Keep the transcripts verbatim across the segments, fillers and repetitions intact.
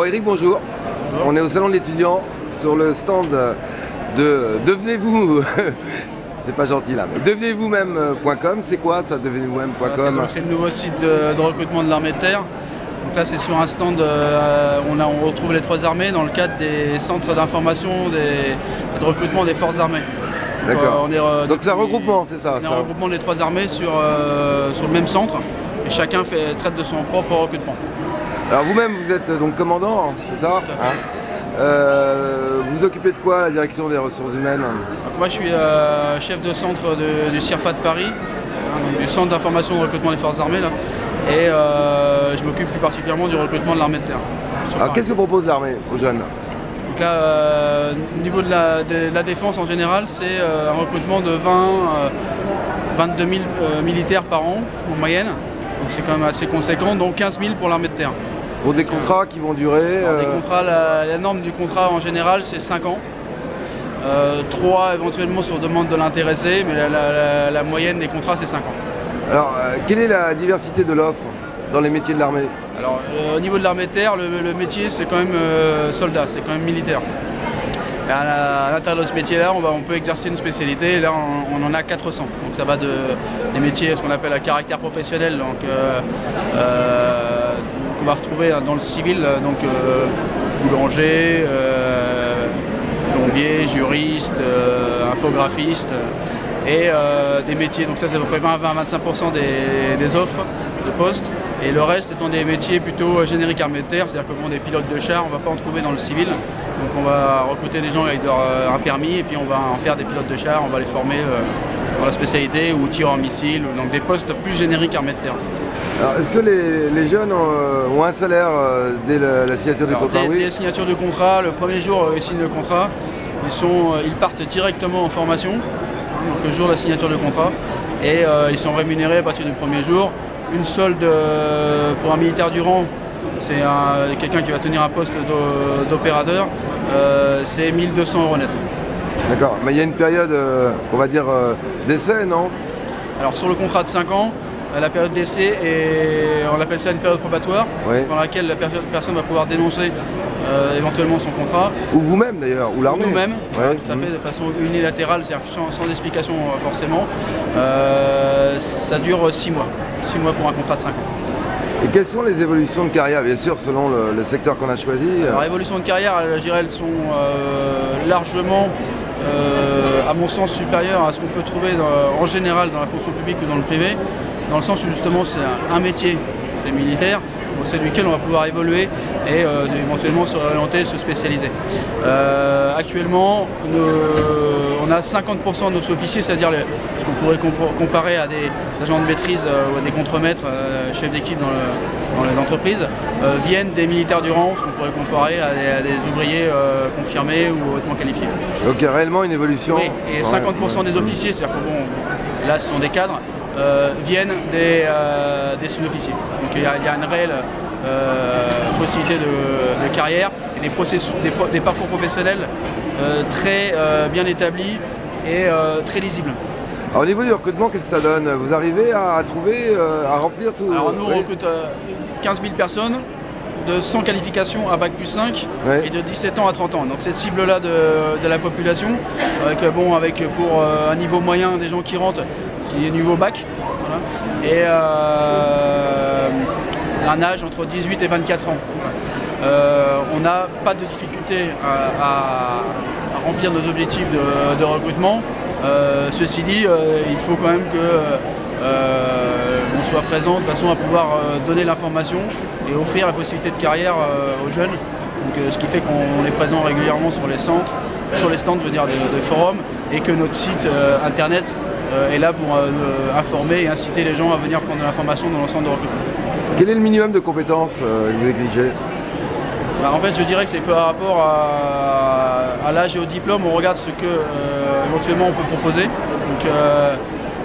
Bon Eric, bonjour. bonjour. On est au salon de l'étudiant sur le stand de devenez-vous, c'est pas gentil là, mais devenez-vous même point com. C'est quoi ça, devenez vous même point com? C'est le nouveau site de, de recrutement de l'armée de terre. Donc là c'est sur un stand, euh, on, a, on retrouve les trois armées dans le cadre des centres d'information et de recrutement des forces armées. D'accord. Euh, Donc c'est un regroupement, c'est ça? On est un regroupement des trois armées sur, euh, sur le même centre et chacun fait, traite de son propre recrutement. Alors vous-même vous êtes donc commandant, c'est ça? Hein? Euh, vous occupez de quoi, la direction des ressources humaines? Donc moi je suis euh, chef de centre de, du CIRFA de Paris, hein, donc du centre d'information de recrutement des forces armées là, et euh, je m'occupe plus particulièrement du recrutement de l'armée de terre. Alors qu'est-ce que propose l'armée aux jeunes? Donc là, euh, au niveau de la, de la défense en général, c'est euh, un recrutement de vingt, vingt-deux mille euh, militaires par an en moyenne, donc c'est quand même assez conséquent, dont quinze mille pour l'armée de terre. Pour des contrats qui vont durer euh... des contrats, la, la norme du contrat en général c'est cinq ans, euh, trois éventuellement sur demande de l'intéressé, mais la, la, la, la moyenne des contrats c'est cinq ans. Alors euh, quelle est la diversité de l'offre dans les métiers de l'armée? Alors euh, au niveau de l'armée de terre, le, le métier c'est quand même euh, soldat, c'est quand même militaire. Et à l'intérieur de ce métier là, on, va, on peut exercer une spécialité, et là on, on en a quatre cents. Donc ça va de, des métiers, ce qu'on appelle à caractère professionnel, donc euh, euh, qu'on va retrouver dans le civil, donc euh, boulanger, euh, plombier, juriste, euh, infographiste, et euh, des métiers, donc ça c'est à peu près vingt à vingt-cinq pour cent des, des offres de postes, et le reste étant des métiers plutôt génériques armée de terre, c'est-à-dire que bon, des pilotes de char, on ne va pas en trouver dans le civil, donc on va recruter des gens avec leur, euh, un permis, et puis on va en faire des pilotes de char, on va les former euh, dans la spécialité, ou tireurs missiles, donc des postes plus génériques armée de terre. Alors est-ce que les, les jeunes ont, ont un salaire euh, dès la, la signature du contrat? Dès, oui. dès la signature du contrat, le premier jour où ils signent le contrat, ils, sont, ils partent directement en formation, donc le jour de la signature du contrat, et euh, ils sont rémunérés à partir du premier jour. Une solde euh, pour un militaire du rang, c'est quelqu'un qui va tenir un poste d'opérateur, euh, c'est mille deux cents euros net. D'accord, mais il y a une période, euh, on va dire, euh, d'essai, non? Alors sur le contrat de cinq ans, la période d'essai, on appelle ça une période probatoire, oui, pendant laquelle la personne va pouvoir dénoncer euh, éventuellement son contrat. Ou vous-même d'ailleurs, ou l'armée. Ou nous-mêmes, ouais, tout à fait, de façon unilatérale, c'est-à-dire sans, sans explication forcément. Euh, ça dure six mois, six mois pour un contrat de cinq ans. Et quelles sont les évolutions de carrière, bien sûr, selon le, le secteur qu'on a choisi? Alors, évolutions de carrière, je dirais, elles sont euh, largement, euh, à mon sens, supérieures à ce qu'on peut trouver dans, en général dans la fonction publique ou dans le privé, dans le sens où justement c'est un, un métier, c'est militaire, c'est duquel on va pouvoir évoluer et euh, éventuellement se réorienter, se spécialiser. Euh, actuellement, nous, on a cinquante pour cent de nos officiers, c'est-à-dire ce qu'on pourrait comparer à des agents de maîtrise euh, ou à des contremaîtres, euh, chefs d'équipe dans, le, dans les entreprises, euh, viennent des militaires du rang, ce qu'on pourrait comparer à des, à des ouvriers euh, confirmés ou hautement qualifiés. Donc il y a réellement une évolution. Oui, et cinquante pour cent ouais. des officiers, c'est-à-dire que bon, là ce sont des cadres, Euh, viennent des, euh, des sous-officiers. Donc il y, y a une réelle euh, possibilité de, de carrière et des, processus, des, des parcours professionnels euh, très euh, bien établis et euh, très lisibles. Alors, au niveau du recrutement, qu'est-ce que ça donne? Vous arrivez à, à trouver, euh, à remplir tout? Alors nous oui. on recrute euh, quinze mille personnes de cent qualifications à bac plus cinq, oui, et de dix-sept ans à trente ans. Donc cette cible-là de, de la population, avec, bon, avec pour euh, un niveau moyen des gens qui rentrent, qui est niveau bac, voilà, et euh, un âge entre dix-huit et vingt-quatre ans. Euh, on n'a pas de difficulté à, à, à remplir nos objectifs de, de recrutement. Euh, ceci dit, euh, il faut quand même que euh, on soit présent de façon à pouvoir euh, donner l'information et offrir la possibilité de carrière euh, aux jeunes. Donc, euh, ce qui fait qu'on est présent régulièrement sur les centres, sur les stands, je veux dire, des, des forums, et que notre site euh, internet est là pour euh, informer et inciter les gens à venir prendre de l'information dans l'ensemble de recrutement. Quel est le minimum de compétences euh, que vous exigez? Bah, en fait, je dirais que c'est par rapport à, à l'âge et au diplôme, on regarde ce que euh, éventuellement on peut proposer. Donc, euh,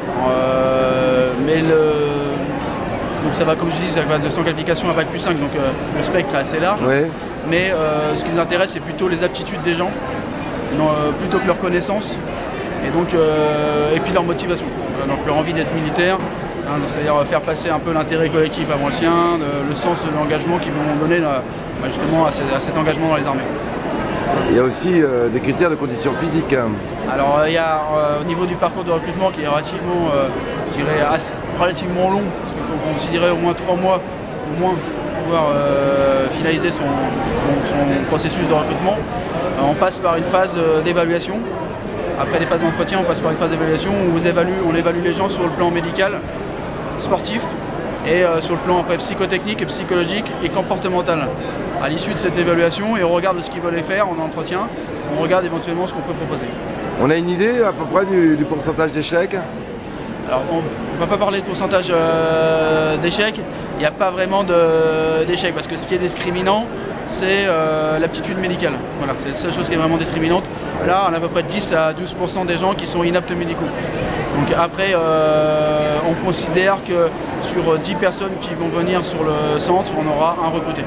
euh, mais le, donc ça va, comme je dis, ça va de cent qualifications à bac plus cinq, donc euh, le spectre est assez large. Oui. Mais euh, ce qui nous intéresse, c'est plutôt les aptitudes des gens, non, euh, plutôt que leurs connaissances. Et, donc, euh, et puis leur motivation, voilà, donc leur envie d'être militaire, hein, c'est-à-dire faire passer un peu l'intérêt collectif avant le sien, de, le sens de l'engagement qu'ils vont donner là, justement à, ce, à cet engagement dans les armées. Il y a aussi euh, des critères de conditions physiques. Alors il y a euh, au niveau du parcours de recrutement qui est relativement, euh, je dirais, assez, relativement long, parce qu'il faut considérer au moins trois mois au moins pour pouvoir euh, finaliser son, son, son processus de recrutement. Euh, on passe par une phase euh, d'évaluation. Après les phases d'entretien, on passe par une phase d'évaluation où on évalue, on évalue les gens sur le plan médical, sportif et euh, sur le plan après psychotechnique, psychologique et comportemental. À l'issue de cette évaluation, et on regarde ce qu'ils veulent faire en entretien, on regarde éventuellement ce qu'on peut proposer. On a une idée à peu près du, du pourcentage d'échecs? Alors on ne va pas parler de pourcentage euh, d'échecs, il n'y a pas vraiment d'échecs parce que ce qui est discriminant, c'est euh, l'aptitude médicale. Voilà, c'est la seule chose qui est vraiment discriminante. Là, on a à peu près dix à douze pour cent des gens qui sont inaptes médicaux. Donc après, euh, on considère que sur dix personnes qui vont venir sur le centre, on aura un recruté.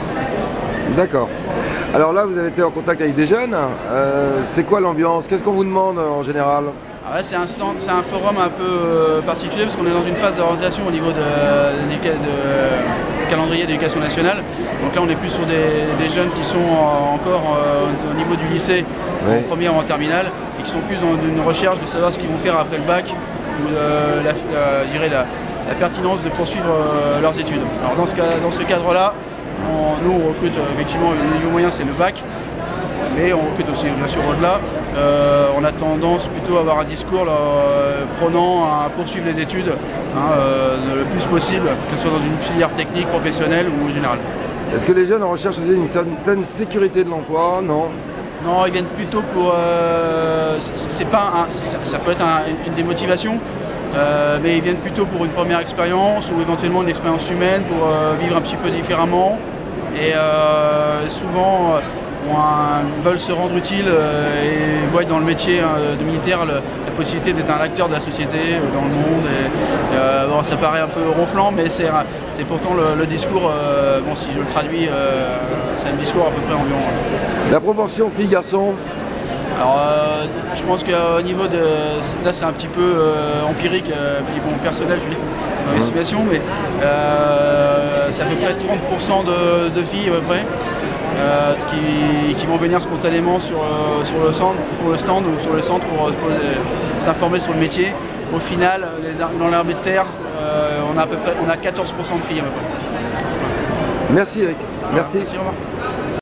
D'accord. Alors là, vous avez été en contact avec des jeunes. Euh, c'est quoi l'ambiance? Qu'est-ce qu'on vous demande en général? Ah ouais, c'est un, un forum un peu euh, particulier parce qu'on est dans une phase d'orientation au niveau de, de, de calendrier d'éducation nationale. Donc là, on est plus sur des, des jeunes qui sont euh, encore euh, au niveau du lycée, oui, en première ou en terminale, et qui sont plus dans une recherche de savoir ce qu'ils vont faire après le bac, ou euh, la, la, je dirais la, la pertinence de poursuivre euh, leurs études. Alors dans ce, dans ce cadre-là, on, nous on recrute euh, effectivement, le niveau moyen c'est le bac, mais on recrute aussi bien sûr au-delà. Euh, on a tendance plutôt à avoir un discours là, euh, prenant à poursuivre les études hein, euh, le plus possible, que ce soit dans une filière technique, professionnelle ou générale. Est-ce que les jeunes recherchent une certaine sécurité de l'emploi? Non. Non, ils viennent plutôt pour... Euh, c'est pas un, ça, ça peut être un, une des motivations, euh, mais ils viennent plutôt pour une première expérience ou éventuellement une expérience humaine pour euh, vivre un petit peu différemment. Et euh, souvent... Euh, Un, veulent se rendre utile euh, et voient dans le métier euh, de militaire le, la possibilité d'être un acteur de la société euh, dans le monde. Et, euh, bon, ça paraît un peu ronflant, mais c'est pourtant le, le discours, euh, bon, si je le traduis, euh, c'est un discours à peu près ambiant. La proportion filles-garçons? Alors, euh, je pense qu'au niveau de... Là, c'est un petit peu euh, empirique, euh, puis bon, personnel, je dis, dans l'estimation, mais euh, c'est à peu près trente pour cent de, de filles, à peu près. Euh, qui, qui vont venir spontanément sur, euh, sur le centre, sur le stand ou sur le centre pour euh, s'informer sur le métier. Au final, les, dans l'armée de terre, euh, on a à peu près on a quatorze pour cent de filles à peu près. Merci Eric. Merci. Merci, au revoir.